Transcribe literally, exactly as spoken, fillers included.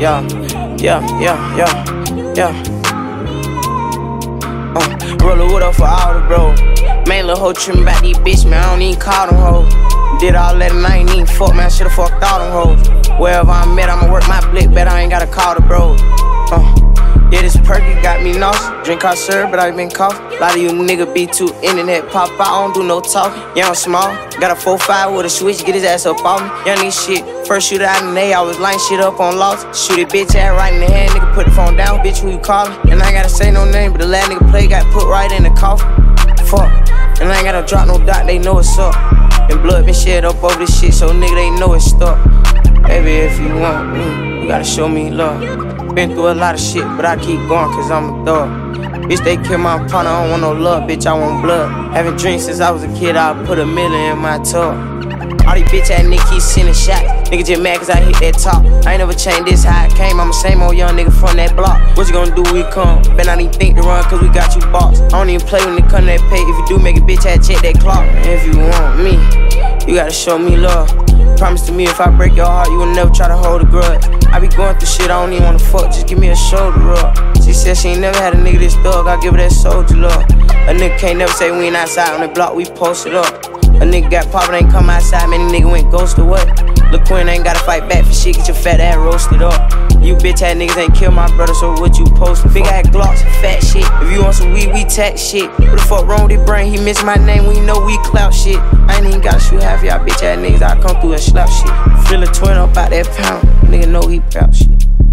yeah, yeah, yeah, yeah, yeah. Uh, roll the wood up for all the bro. Man, little hoe trippin' about these bitch, man, I don't even call them hoes. Did all that and I ain't even fuck, man, I should've fucked all them hoes. Wherever I'm at, I'ma work my blick, bet I ain't gotta call the bros. Uh, yeah, this perky got me nauseous. Drink hot syrup, but I been cough. A lot of you nigga be too internet pop. I don't do no talk. Young small, got a four five with a switch, get his ass up on me. Young nigga shit, first shooter out in the A, I was lining shit up on loss. Shoot it bitch ass right in the head, nigga put the phone down, bitch who you callin'? And I ain't gotta say no name, but the last nigga play got put right in the coffin. Fuck, and I ain't gotta drop no dot, they know it's up. And blood been shed up over this shit, so nigga they know it's stuck. Baby, if you want me, you gotta show me love. Been through a lot of shit, but I keep going cause I'm a thug. Bitch, they kill my partner, I don't want no love, bitch, I want blood. Haven't drank since I was a kid, I put a million in my tub. All these bitch ass niggas keep sending shots. Nigga just mad cause I hit that top. I ain't never changed this how I came, I'm the same old young nigga from that block. What you gonna do when we come? Bet I didn't think to run cause we got you boxed. I don't even play when it come to that pay. If you do make a bitch ass check that clock. And if you want me, you gotta show me love. Promise to me if I break your heart, you will never try to hold a grudge. I be going through shit, I don't even wanna fuck, just give me a shoulder rub. She said she ain't never had a nigga this thug, I give her that soldier love. A nigga can't never say we ain't outside on the block, we posted up. A nigga got poppin', ain't come outside, man, the nigga went ghost or what? Lil' Quinn ain't gotta fight back for shit, get your fat ass roasted up. You bitch ass niggas ain't kill my brother, so what you postin'? Big ass glocks, fat shit. If you want some weed, we tax shit. What the fuck wrong with his brain? He missed my name, we know we clout shit. I ain't even gotta shoot half y'all bitch ass niggas, I come through and slap shit. Fill a twin up out that pound, nigga know he bout shit.